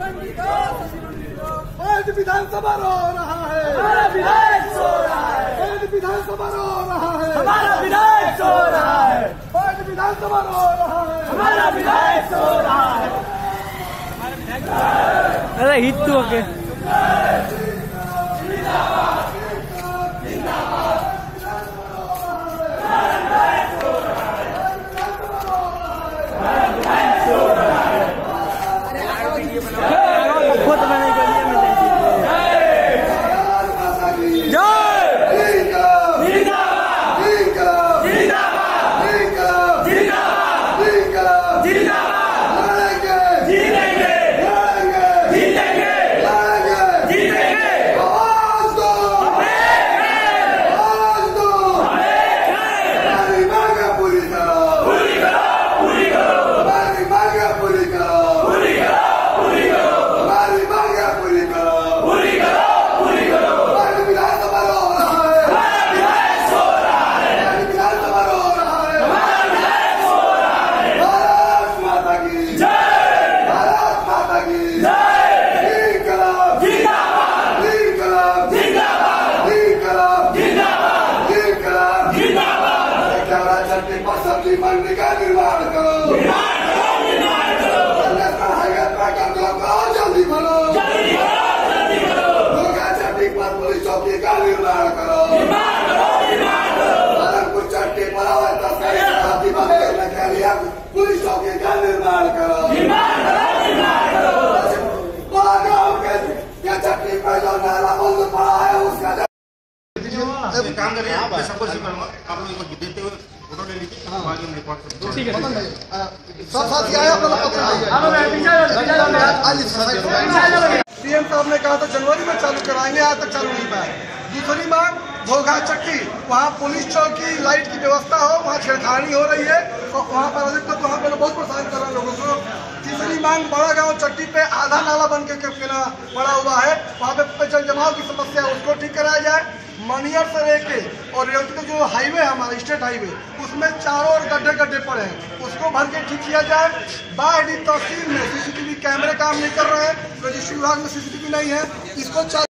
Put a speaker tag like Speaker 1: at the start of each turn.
Speaker 1: आज विधानसभा रो रहा है,
Speaker 2: हमारा विधायक सो रहा है,
Speaker 1: आज विधानसभा रो रहा है,
Speaker 2: हमारा विधायक सो रहा है,
Speaker 1: आज विधानसभा रो रहा है,
Speaker 2: हमारा विधायक सो रहा है। अरे हित तो के
Speaker 1: सब्जी मंडी का निर्माण करो, जल्दी भरो, चट्टी पर पुलिस चौकी का निर्माण करो, पालनपुर चट्टी पर पुलिस चौकी का निर्माण करो, चट्टी पर जो नाला बंद पड़ा है उसका
Speaker 3: काम करें। मैं सबको करूंगा, आप लोग को देते हुए फोटो ले लीजिए, आगे में रिकॉर्ड कर दो। ठीक है,
Speaker 1: सब साथी आए अपना पत्र सीएम साहब ने कहा था जनवरी में चालू कराएंगे, आज तक चालू नहीं पाया। दूसरी मांग घोघा चट्टी, वहाँ पुलिस चौकी लाइट की व्यवस्था हो, वहाँ छेड़खानी हो रही है और वहाँ पर अधिकतर वहाँ पर बहुत परेशान कर रहे हैं लोगों को। तीसरी मांग बड़ा गांव चट्टी पे आधा नाला बन के पड़ा हुआ है, वहाँ पे जल जमाव की समस्या है, उसको ठीक कराया जाए। मनियर से लेके और रेवती का जो हाईवे है हमारा स्टेट हाईवे, उसमें चारों ओर गड्ढे गड्ढे पड़े हैं, उसको भर के ठीक किया जाए। बाहरी तहसील में सीसीटीवी कैमरे काम नहीं कर रहे हैं, रजिस्ट्री विभाग में सीसीटीवी नहीं है, इसको